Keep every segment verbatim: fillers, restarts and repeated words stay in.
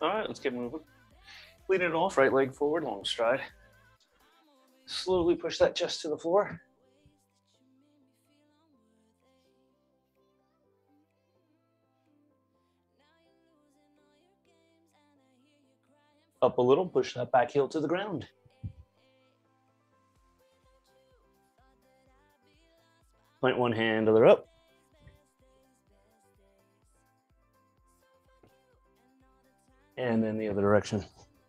All right, let's get moving. Lean it off, right leg forward, long stride. Slowly push that chest to the floor. Up a little, push that back heel to the ground. Plant one hand, other up. And then the other direction.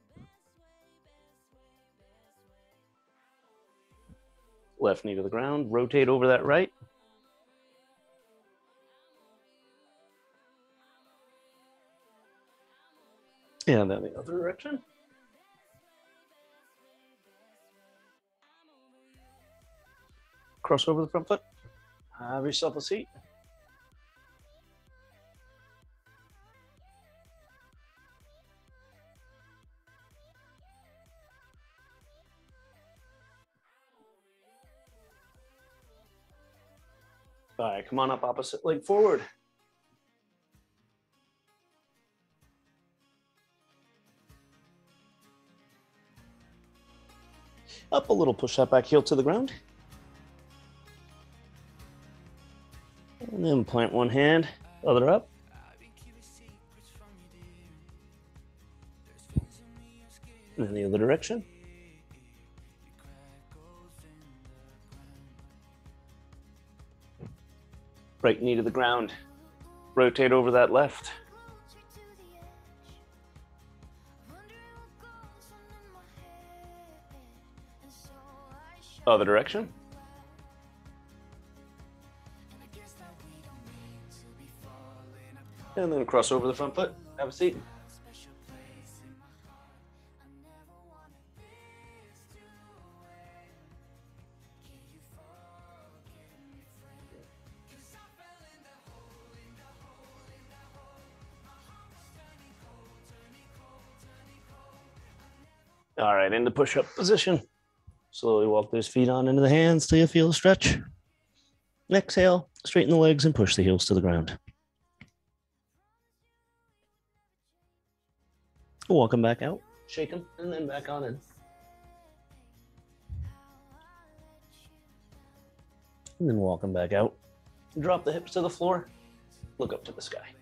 Left knee to the ground, rotate over that right. And then the other direction. Cross over the front foot. Have yourself a seat. All right, come on up, opposite leg forward. Up a little, push that back heel to the ground. And then plant one hand, other up. And then the other direction. Right knee to the ground. Rotate over that left. Other direction. And then cross over the front foot. Have a seat. All right, into push-up position. Slowly walk those feet on into the hands till you feel a stretch. Exhale, straighten the legs and push the heels to the ground. Walk them back out, shake them, and then back on in. And then walk them back out. Drop the hips to the floor, look up to the sky.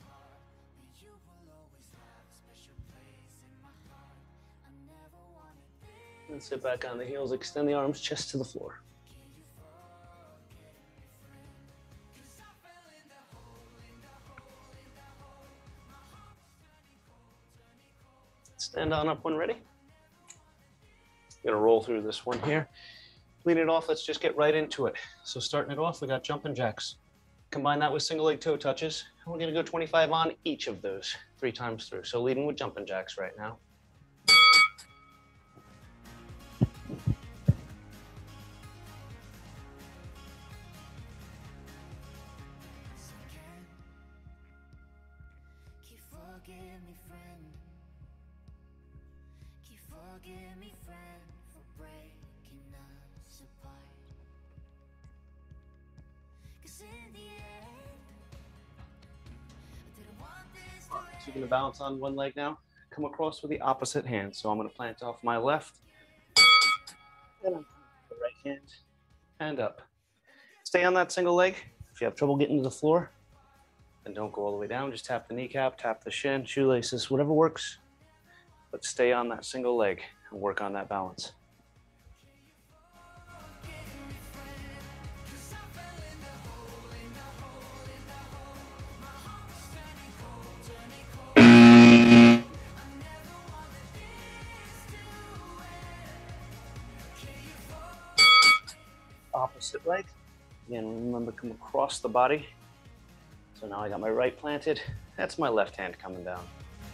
And sit back on the heels, extend the arms, chest to the floor. Stand on up when ready. I'm gonna roll through this one here. Lean it off, let's just get right into it. So starting it off, we got jumping jacks. Combine that with single leg toe touches. And we're gonna go twenty-five on each of those, three times through. So leading with jumping jacks right now. So you're going to balance on one leg now. Come across with the opposite hand. So I'm going to plant off my left. Then I'm the right hand and up. Stay on that single leg. If you have trouble getting to the floor, then don't go all the way down. Just tap the kneecap, tap the shin, shoelaces, whatever works. But stay on that single leg and work on that balance. Opposite leg. Again, remember, come across the body. So now I got my right planted. That's my left hand coming down.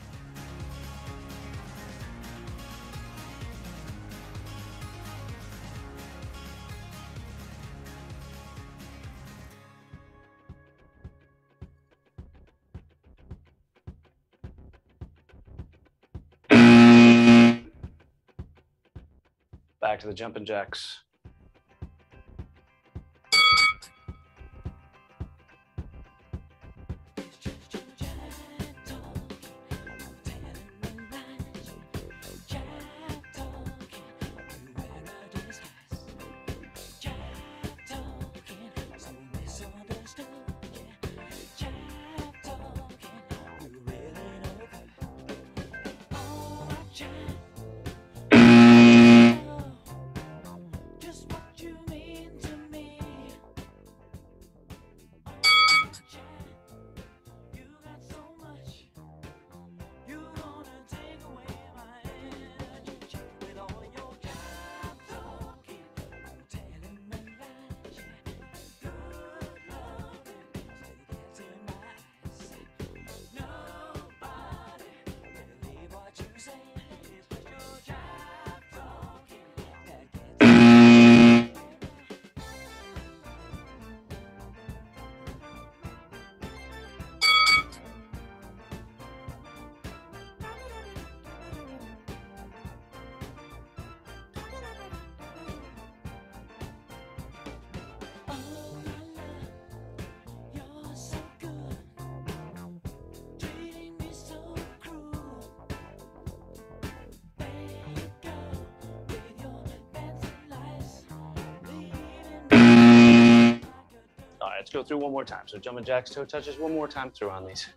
Back to the jumping jacks. Let's go through one more time. So jumping jacks, toe touches, one more time through on these.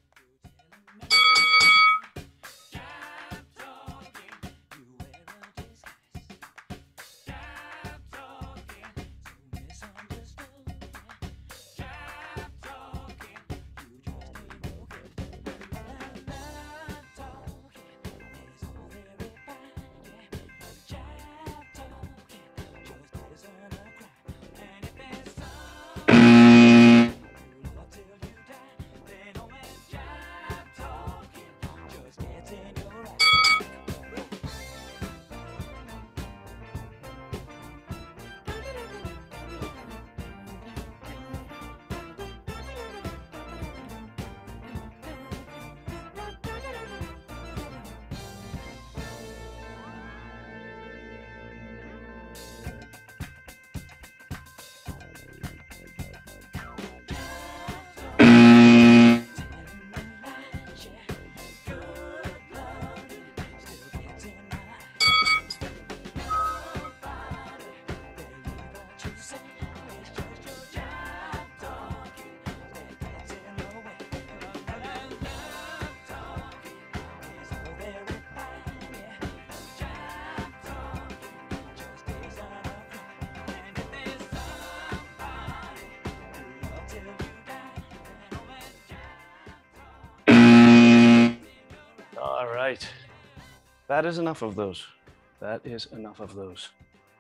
All right, that is enough of those. That is enough of those.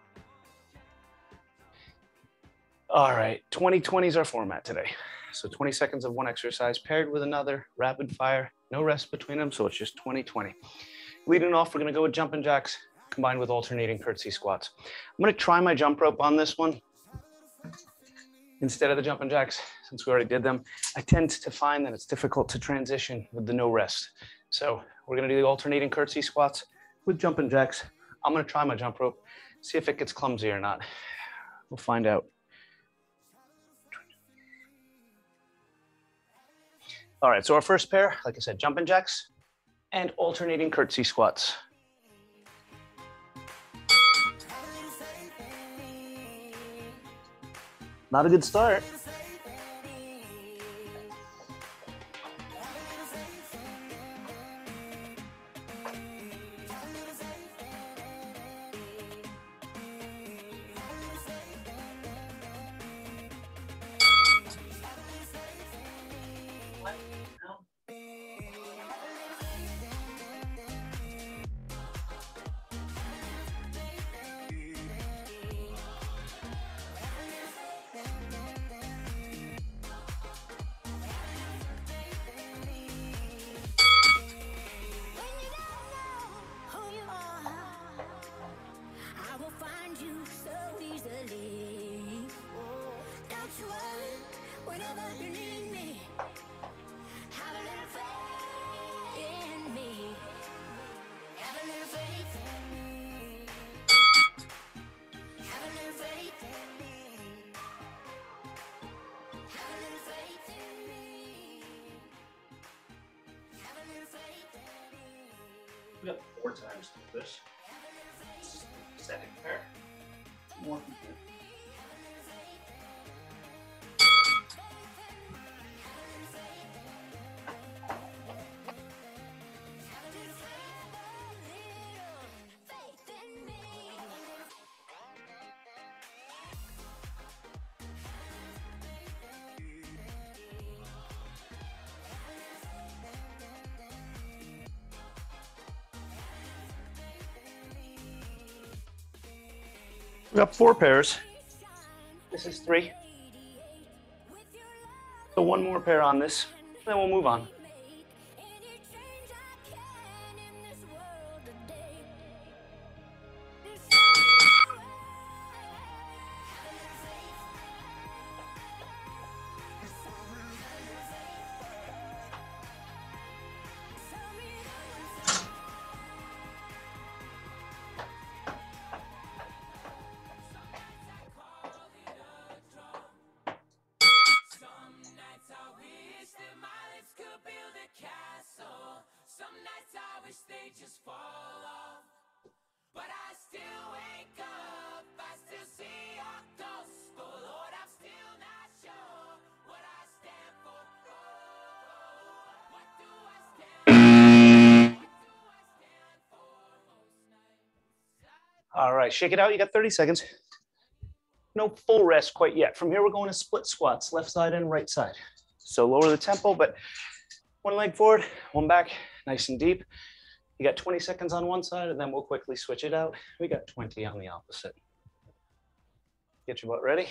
All right, twenty twenty is our format today. So twenty seconds of one exercise paired with another, rapid fire, no rest between them, so it's just twenty twenty. Leading off, we're gonna go with jumping jacks combined with alternating curtsy squats. I'm gonna try my jump rope on this one instead of the jumping jacks, since we already did them. I tend to find that it's difficult to transition with the no rest. So we're gonna do the alternating curtsy squats with jumping jacks. I'm gonna try my jump rope, see if it gets clumsy or not. We'll find out. All right, so our first pair, like I said, jumping jacks and alternating curtsy squats. Not a good start. We got four times to this. Second pair. More from here. We got four pairs. This is three. So one more pair on this, then we'll move on. All right, shake it out. You got thirty seconds. No full rest quite yet. From here, we're going to split squats, left side and right side. So lower the tempo, but one leg forward, one back, nice and deep. You got twenty seconds on one side, and then we'll quickly switch it out. We got twenty on the opposite. Get your butt ready.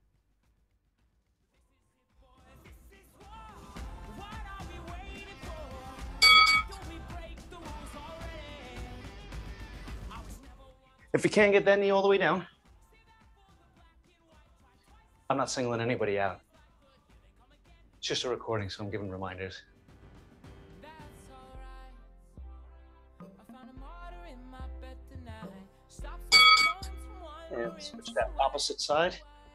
If you can't get that knee all the way down, I'm not singling anybody out. It's just a recording, so I'm giving reminders. And switch that opposite side.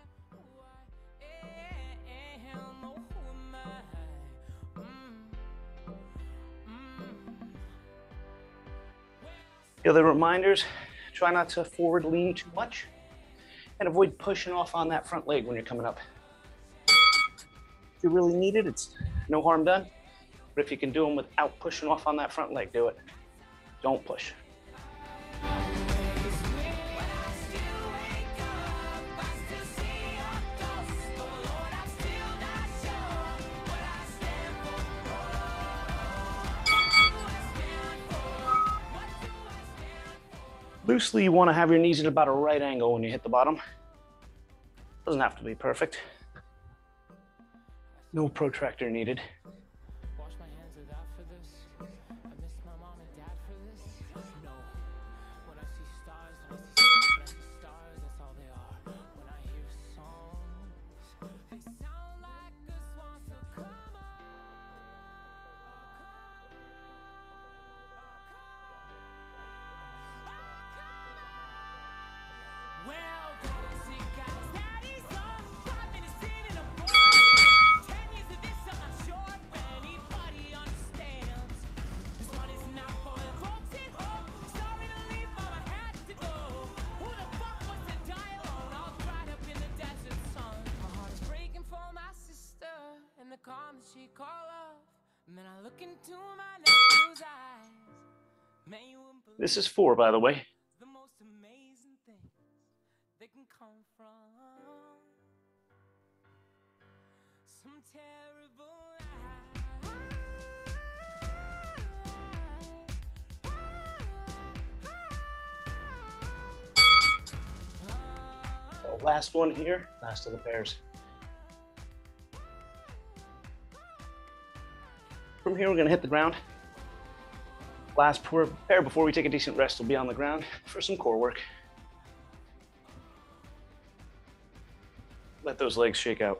The other reminders, try not to forward lean too much and avoid pushing off on that front leg when you're coming up. If you really need it, it's no harm done. But if you can do them without pushing off on that front leg, do it. Don't push. Loosely, you want to have your knees at about a right angle when you hit the bottom. Doesn't have to be perfect. No protractor needed. Wash my hands of that for this. I miss my mom and dad for this. No. When I see stars, when I see, when I see stars, that's all they are. When I hear songs, they sound like a swan, so come on. Well, gonna see guys, daddy's on. Five minutes in and I'm bored. Ten years of this, I'm not sure if anybody understands. This one is not for the folks at home. Sorry to leave, but I had to go. Who the fuck wants to die alone? All dried up in the desert sun. My heart is breaking for my sister and the calm that she call up. And then I look into my nephew's eyes. Man, you wouldn't believe this is four, by the way. The most amazing things that can come from some terrible lie. So last one here, last of the pairs. From here, we're gonna hit the ground. Last pair before we take a decent rest will be on the ground for some core work. Let those legs shake out.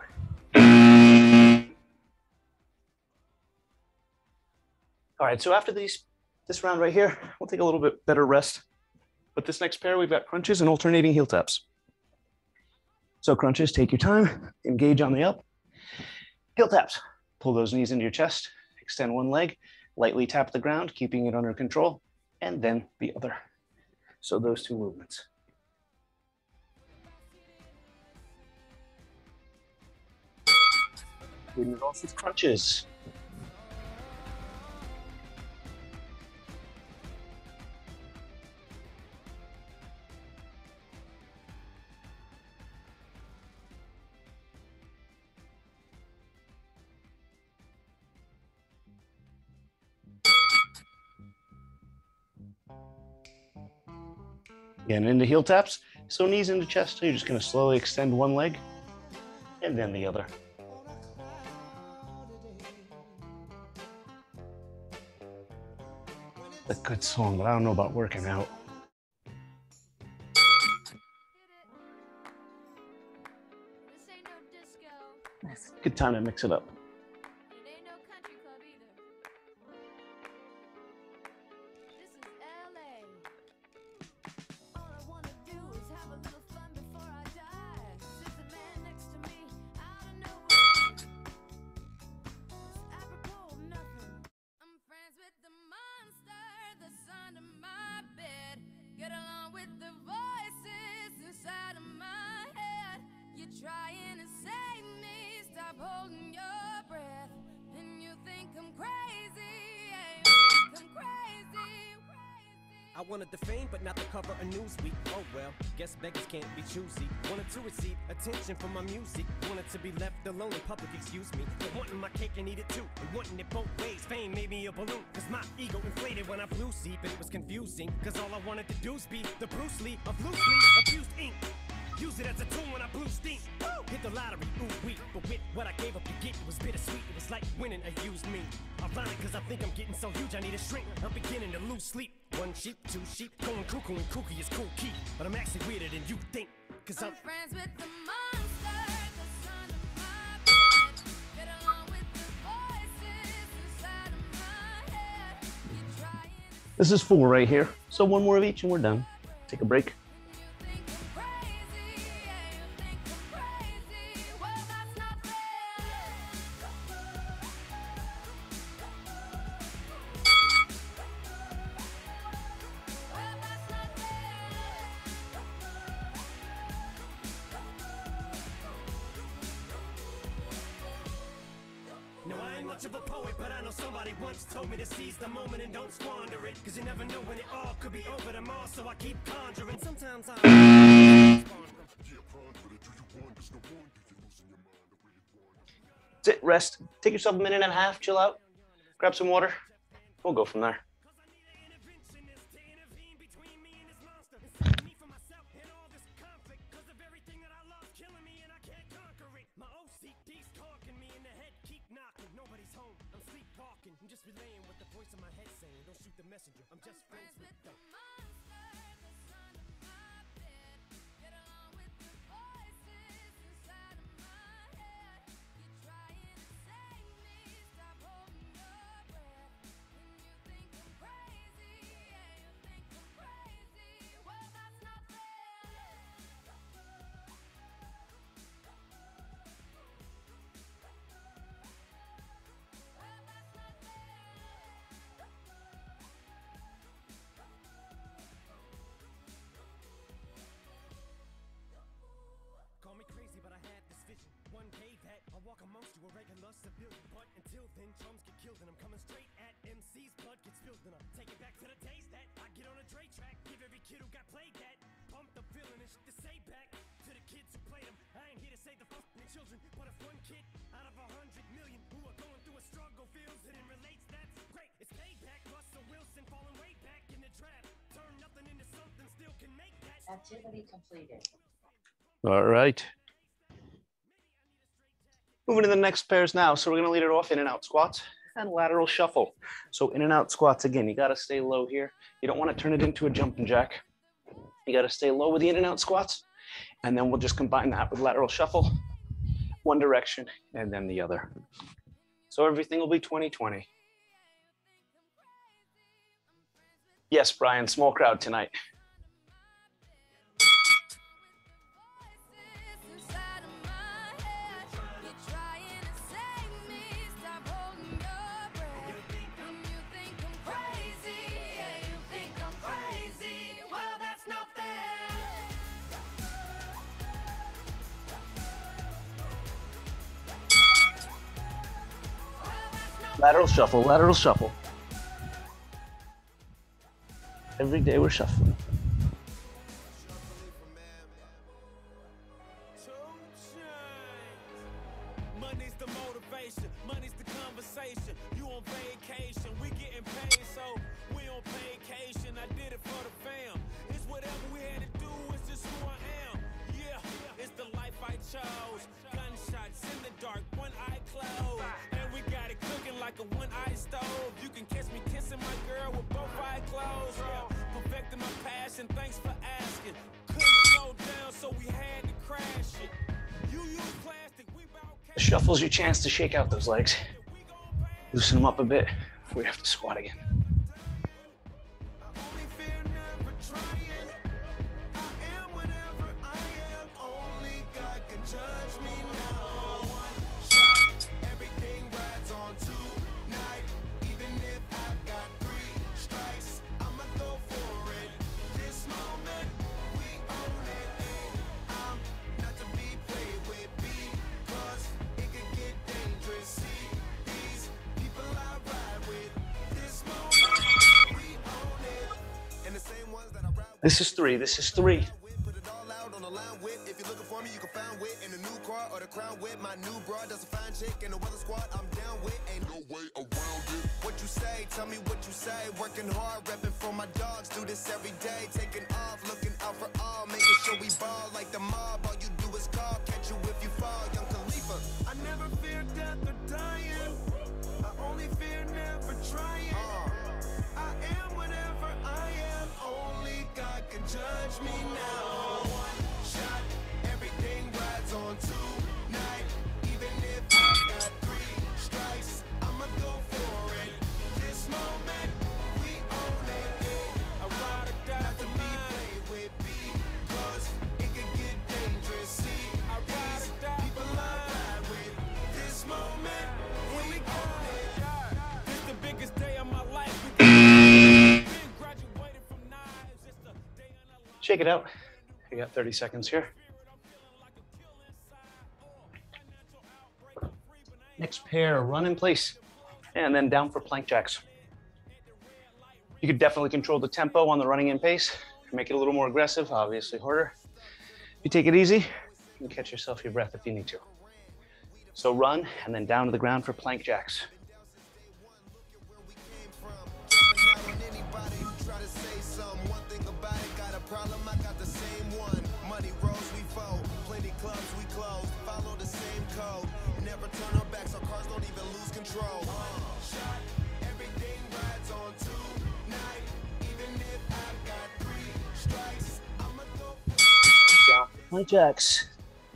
All right, so after these, this round right here, we'll take a little bit better rest. But this next pair, we've got crunches and alternating heel taps. So crunches, take your time, engage on the up. Heel taps, pull those knees into your chest, extend one leg, lightly tap the ground, keeping it under control, and then the other. So those two movements. We move off with crunches. Again, into heel taps. So knees into chest, you're just gonna slowly extend one leg and then the other. A good song, but I don't know about working out. Good time to mix it up. Trying to save me, stop holding your breath. And you think I'm crazy, yeah, you think I'm crazy, crazy. I wanted the fame, but not the cover of Newsweek. Oh well, guess beggars can't be choosy. Wanted to receive attention from my music. Wanted to be left alone in public, excuse me. But wanting my cake and eat it too. And wanting it both ways, fame made me a balloon. Cause my ego inflated when I flew sleep. And it was confusing, cause all I wanted to do was be the Bruce Lee of loosely abused ink. Use it as a tool when I blew steam. Woo! Hit the lottery, ooh wee. But with what I gave up to get, it was bittersweet. It was like winning a used me. Ironic, cause I think I'm getting so huge I need a shrink. I'm beginning to lose sleep. One sheep, two sheep, going cuckoo and kooky is cool key. But I'm actually weirder than you think. Cause I'm, I'm friends with the monster, the son of my bed. Get along with the voices inside of my head. You're trying to This is four right here. So one more of each and we're done. Take a break. no, I ain't much of a poet, but I know somebody once told me to seize the moment and don't squander it. Cause you never know when it all could be over tomorrow, so I keep conjuring. Sometimes I... Sit, rest, take yourself a minute and a half, chill out, grab some water. We'll go from there. I'm just relaying what the voice in my head saying. Don't shoot the messenger. I'm just friends with the monster, the son of my bed. Get along with the voices inside of my head. You're trying to save me, stop holding your breath. And you think I'm crazy, yeah, you think I'm crazy. Well, that's not fair. Call me crazy, but I had this vision. One day that I'll walk amongst you, a regular civilian. But until then, drums get killed, and I'm coming straight at M C's. Blood gets spilled, and I take it back to the days that I get on a Dre track. Give every kid who got played that. Pump the feeling and shit to say back to the kids who played them. I ain't here to save the fucking children, but if one kid out of a hundred million who are going through a struggle feels it and relates, that's great. It's payback. Russell Wilson falling way back in the draft. Turn nothing into something, still can make that. Activity completed. All right. Moving to the next pairs now. So we're going to lead it off in and out squats and lateral shuffle. So in and out squats, again, you got to stay low here. You don't want to turn it into a jumping jack. You got to stay low with the in and out squats. And then we'll just combine that with lateral shuffle, one direction and then the other. So everything will be twenty twenty. Yes, Brian, small crowd tonight. Lateral shuffle, lateral shuffle. Every day we're shuffling. Money's the motivation, money's the conversation. You on vacation, we getting paid, so we on vacation. I did it for the fam. It's whatever we had to do, it's just who I am. Yeah, it's the life I chose. Gunshots in the dark, one eye closed. And we got it cooking like a one-eye stove. You can catch me kissing my girl with both eyes closed. Yeah, perfecting my passion, thanks for asking. Couldn't slow down, so we had to crash it. You use plastic, we bout The shuffle's your chance to shake out those legs. Loosen them up a bit before we have to squat again. This is three, this is three. Put it all out on the line with. If you're looking for me, you can find wit in the new car or the crown with. My new broad does a fine chick in the weather squad. I'm down with. Ain't no way around it. What you say? Tell me what you say. Working hard, repping for my dogs. Do this every day. Taking off, looking out for all. Making sure we ball like the mob. All you do is call. Catch you if you fall. Young Khalifa. I never fear death or dying. I only fear never trying. Uh. I am whatever I am. Only God can judge me now. One shot, everything rides on tonight. Even if I got three strikes, I'ma go for it. This moment, we own it. I ride or die to be played with because it can get dangerous. See, I ride or die people I ride with. This moment, we own it. This the biggest day of my life. Graduated from knives. It's the day in a life. Shake it out. You got thirty seconds here. Next pair, run in place, and then down for plank jacks. You could definitely control the tempo on the running in pace, make it a little more aggressive, obviously harder. If you take it easy, you can catch yourself your breath if you need to. So run, and then down to the ground for plank jacks. Anybody who try to say something, one thing about it, got a problem, I got the same one. Money rolls, we fold, plenty clubs, we close, follow the same code, never turn our backs, our cars don't even lose control. Uh, shot, everything rides on tonight, even if I got three strikes, I'ma go for Down for plank jacks.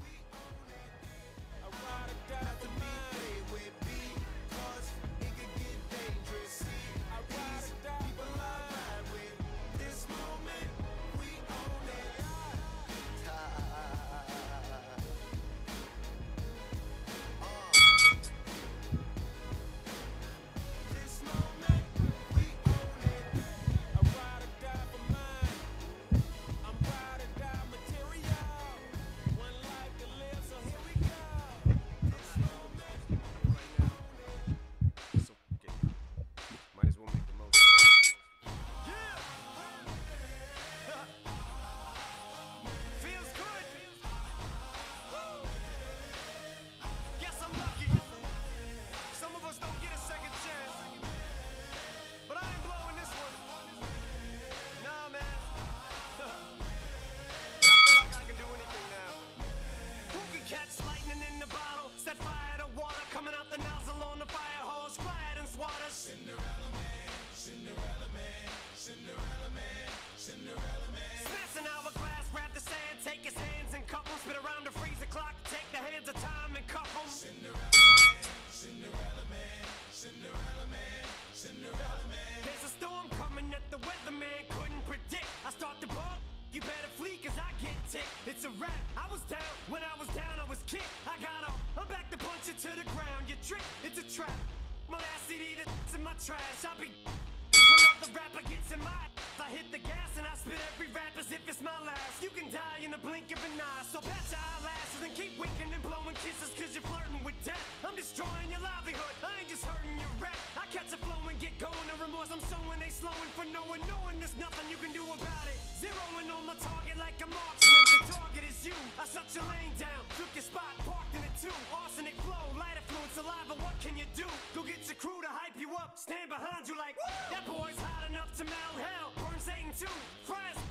It's a wrap. I was down. When I was down, I was kicked. I got up. I'm back to punch it to the ground. You trick. It's a trap. My last C D that's in my trash. I be another rapper gets in my I hit the gas and I spit every rap as if it's my last. You can die in the blink of an eye. So patch your eyelashes and keep winking and blowing kisses cause you're flirting with death. I'm destroying your livelihood. I ain't just hurting your rap. I catch a flow and get going. The remorse I'm showing they slowing for no one knowing there's nothing you can do about it. Zeroing on my target like a marksman. The target is you. I shut your lane down. Took your spot, parked in it too. Arsenic flow, lighter fluid, saliva. What can you do? Go get your crew to hype you up. Stand behind you like, woo! That boy's hot enough to melt hell. Burn Satan too. Fries and put it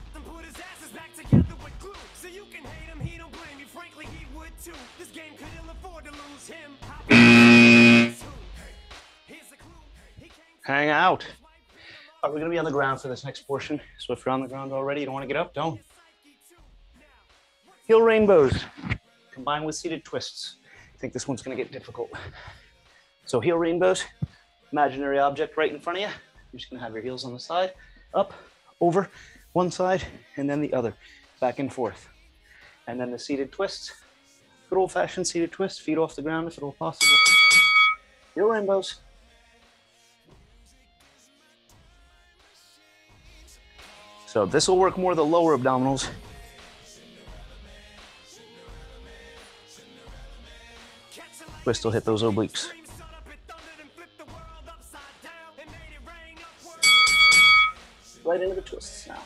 his ass is back together with glue. So you can hate him, he don't blame you. Frankly, he would too. This game could ill afford to lose him. Here's a clue. He came Hang out. Are we going to be on the ground for this next portion? So if you're on the ground already, you don't want to get up, don't. Heel rainbows combined with seated twists. I think this one's going to get difficult. So heel rainbows, imaginary object right in front of you. You're just going to have your heels on the side, up, over, one side, and then the other, back and forth. And then the seated twists, good old-fashioned seated twist, feet off the ground if at all possible. Heel rainbows. So this will work more the lower abdominals. Twist will hit those obliques. Right into the twists now.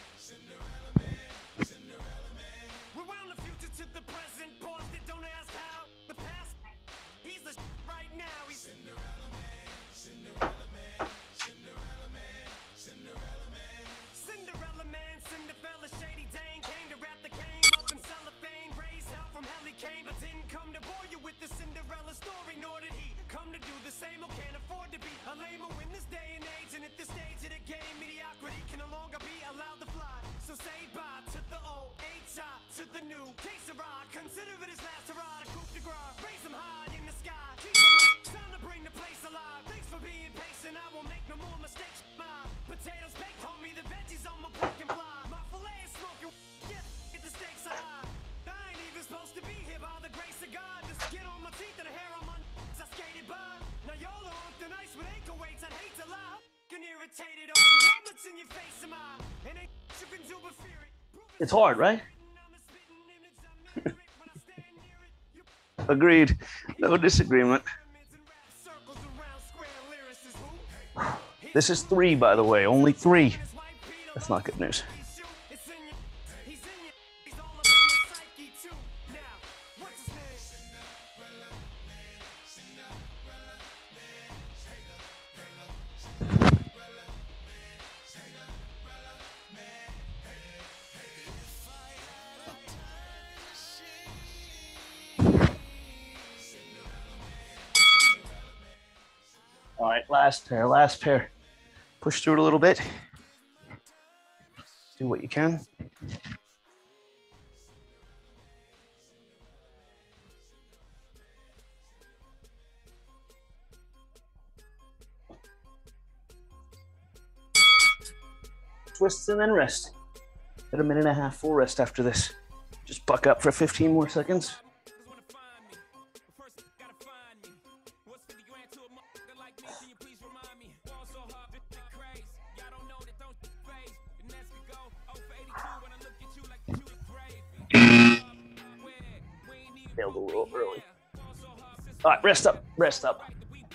It's hard, right? Agreed. No disagreement. This is three, by the way, only three. That's not good news. All right, last pair, last pair. Push through it a little bit. Do what you can. Twists and then rest. Get a minute and a half full rest after this. Just buck up for fifteen more seconds. Failed a little early. All right, rest up, rest up.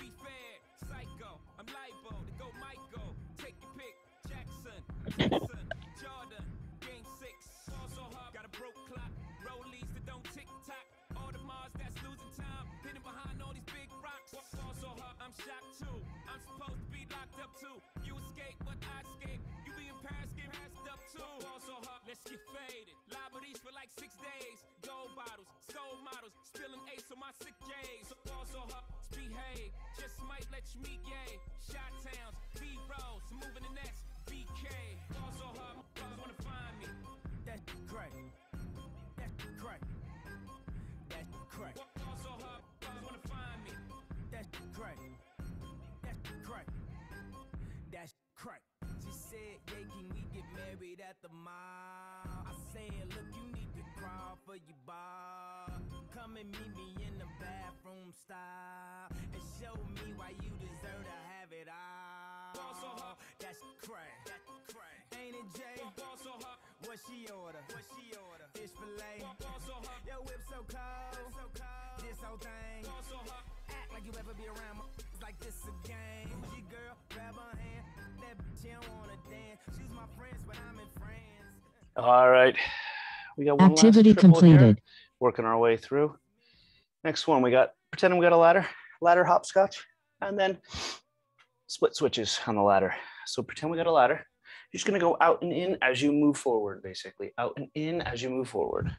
Let's get faded. Liberties for like six days. Gold bottles, soul models, spilling ace on my sick days. So also behave, just might let you meet gay. Shot towns, B rolls, moving the next B K. Also brothers wanna find me. That's crack. That's crack. That's crack. Also brothers wanna find me. That's crack. That's crack. That's crack. She said, yeah, can we get married at the mall? I said, look, you need to crawl for your bar. Come and meet me in the bathroom style and show me why you deserve to have it all. That's crack. That's crack. Ain't it, Jay? What she order? What she order? Fish fillet. Yo, whip so cold. So cold. This whole thing. Act like you ever be around like this again. Who's your girl? Grab her hand. That bitch, she don't wanna dance. She's my friends, but I'm in France. All right, we got one Activity last triple here. completed. Working our way through. Next one, we got pretending we got a ladder, ladder hopscotch, and then split switches on the ladder. So pretend we got a ladder. You're just gonna go out and in as you move forward, basically. Out and in as you move forward.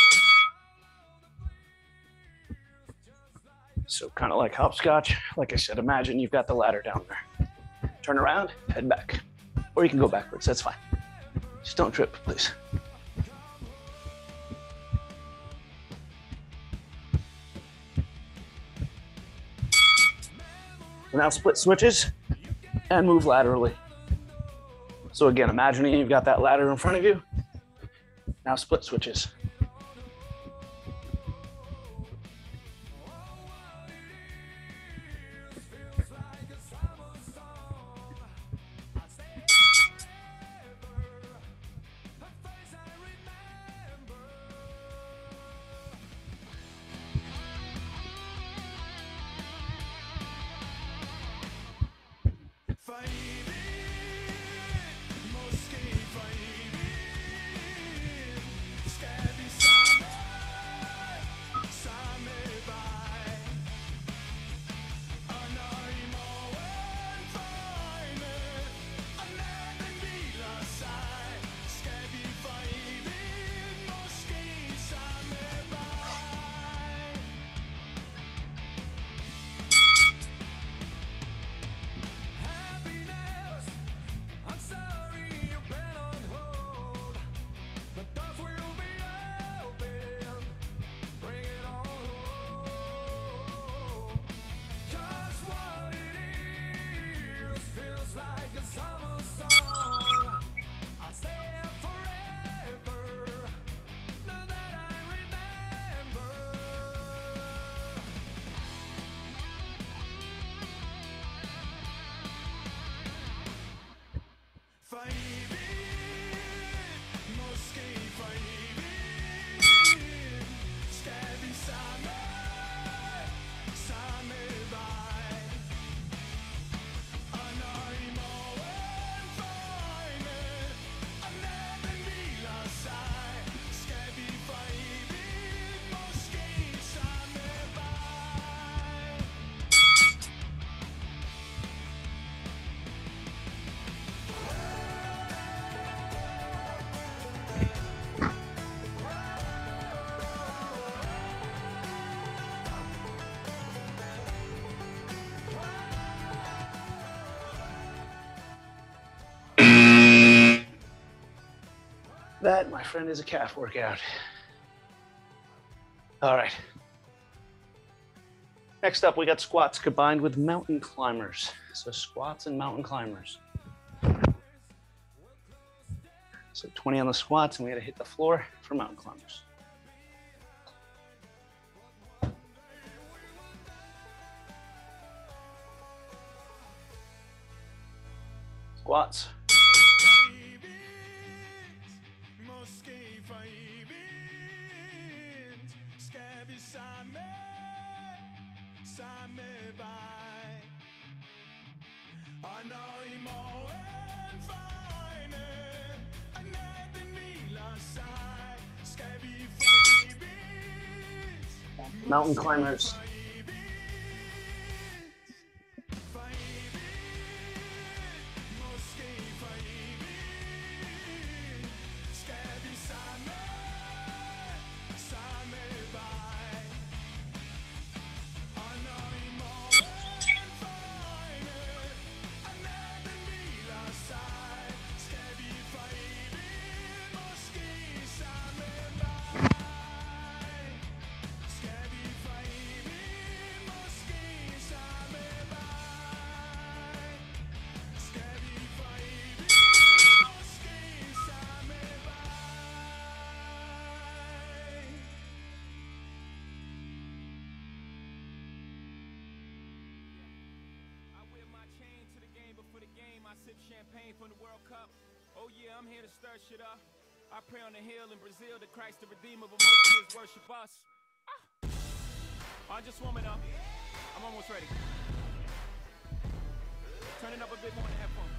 So kind of like hopscotch. Like I said, imagine you've got the ladder down there. Turn around, head back. Or you can go backwards, that's fine. Just don't trip, please. Now split switches and move laterally. So again, imagining you've got that ladder in front of you. Now split switches. That, my friend, is a calf workout. All right. Next up, we got squats combined with mountain climbers. So squats and mountain climbers. So twenty on the squats, and we gotta hit the floor for mountain climbers. Squats. Mountain climbers. Champagne from the World Cup. Oh yeah, I'm here to stir shit up. I pray on the hill in Brazil that Christ the Redeemer of most kids worship us. Ah. I'm just warming up. I'm almost ready. Turn it up a bit more in the headphone.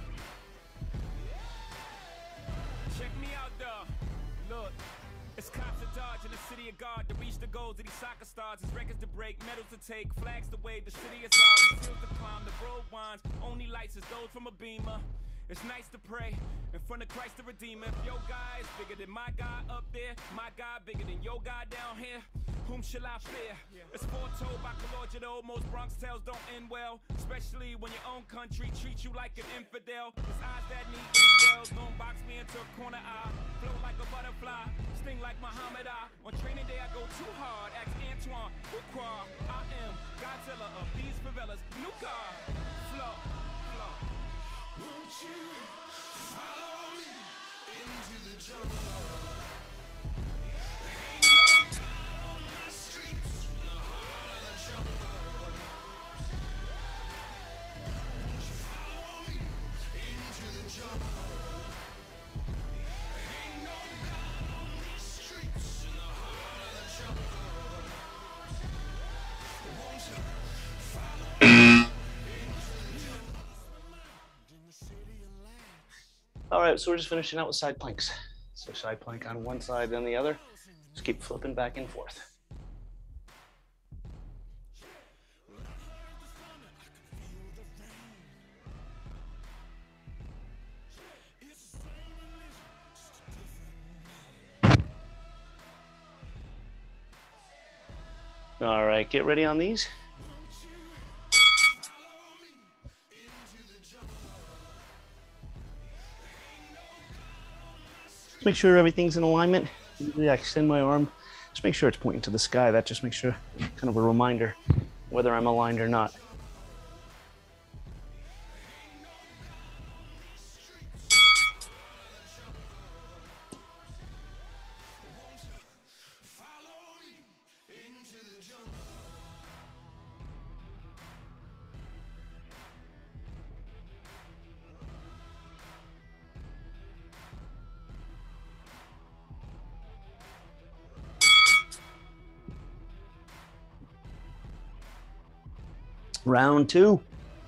Check me out though. Look. It's cops to dodge in the city of God to reach the goals of these soccer stars. It's records to break, medals to take, flags to wave. The city is ours, the fields to climb, the road winds. Only lights is those from a beamer. It's nice to pray in front of Christ the Redeemer. If your God is bigger than my God up there, my God bigger than your God down here, whom shall I fear? It's foretold by Colorado, most Bronx tales don't end well, especially when your own country treats you like an infidel. It's eyes that need wells, don't box me into a corner eye. Flow like a butterfly, sting like Muhammad I. On training day I go too hard, ask Antoine, Ukwa. I am Godzilla of these favelas, new car, flow, flow. Won't you follow me into the jungle? All right, so we're just finishing out with side planks. So side plank on one side, then the other. Just keep flipping back and forth. All right, get ready on these. Just make sure everything's in alignment. Usually I extend my arm. Just make sure it's pointing to the sky. That just makes sure, kind of a reminder whether I'm aligned or not. Round two.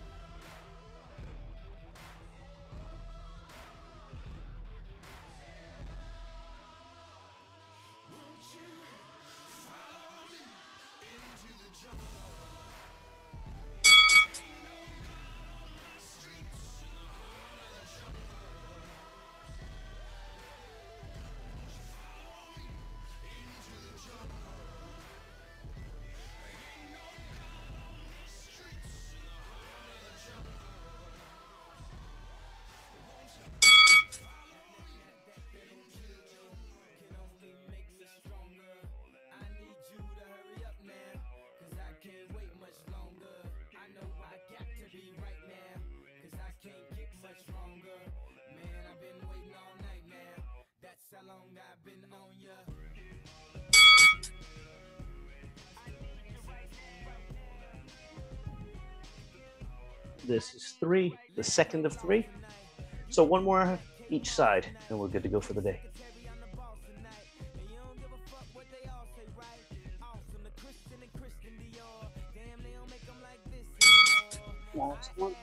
This is three, the second of three. So one more each side, and we're good to go for the day. Last one.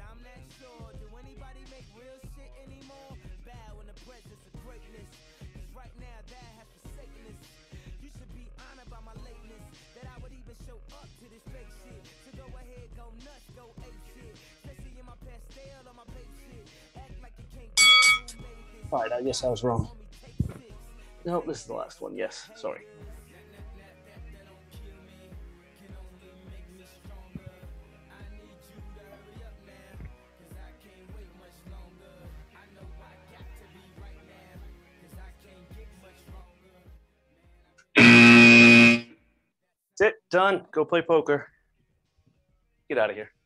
All right, I guess I was wrong. No, this is the last one. Yes, sorry. That's it, done. Go play poker. Get out of here.